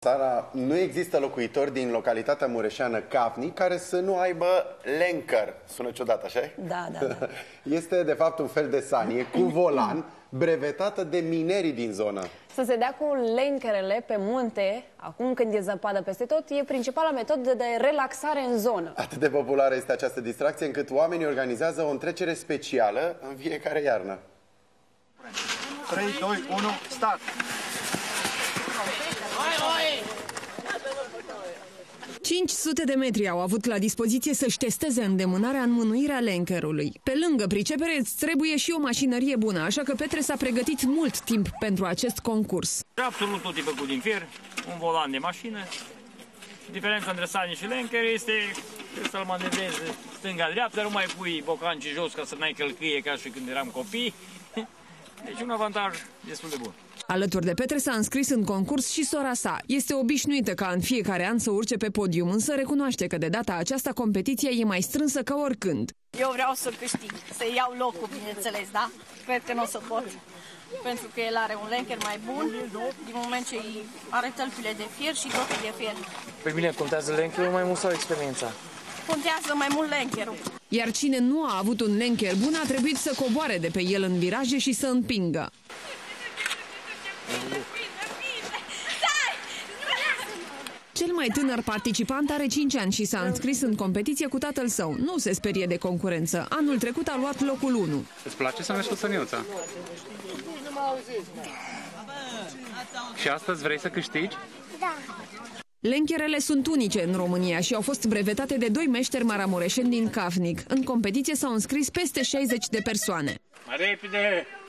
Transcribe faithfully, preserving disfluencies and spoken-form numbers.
Sara, nu există locuitori din localitatea mureșeană Cafnic care să nu aibă lenker. Sună ciudat, așa? Da, da, da. Este de fapt un fel de sanie cu volan brevetată de minerii din zonă. Să se dea cu lenkerele pe munte, acum când e zăpadă peste tot, e principala metodă de relaxare în zonă. Atât de populară este această distracție încât oamenii organizează o întrecere specială în fiecare iarnă. trei, doi, unu, start! cinci sute de metri au avut la dispoziție să-și testeze îndemânarea în mânuirea lenkerului. Pe lângă pricepere îți trebuie și o mașinărie bună, așa că Petre s-a pregătit mult timp pentru acest concurs. Absolut tot e făcut din fier, un volan de mașină. Diferența între sanie și lenker este să-l manevrezi stânga-dreapta, nu mai pui bocancii jos ca să n-ai călcâie ca și când eram copii. Deci un avantaj destul de bun. Alături de Petre s-a înscris în concurs și sora sa. Este obișnuită ca în fiecare an să urce pe podium, însă recunoaște că de data aceasta competiția e mai strânsă ca oricând. Eu vreau să câștig, să iau locul, bineînțeles, da? Cred că nu o să pot, pentru că el are un lenker mai bun, din moment ce are tălpile de fier și totul de fier. Pe mine contează lenkerul mai mult sau experiența? Contează mai mult lenkerul. Iar cine nu a avut un lenker bun a trebuit să coboare de pe el în viraje și să împingă. Cel mai tânăr participant are cinci ani și s-a înscris în competiție cu tatăl său. Nu se sperie de concurență. Anul trecut a luat locul unu. Îți place să mergi cu săniuța? Și astăzi vrei să câștigi? Da. Lenkerele sunt unice în România și au fost brevetate de doi meșteri maramureșeni din Cafnic. În competiție s-au înscris peste șaizeci de persoane. Mai repede!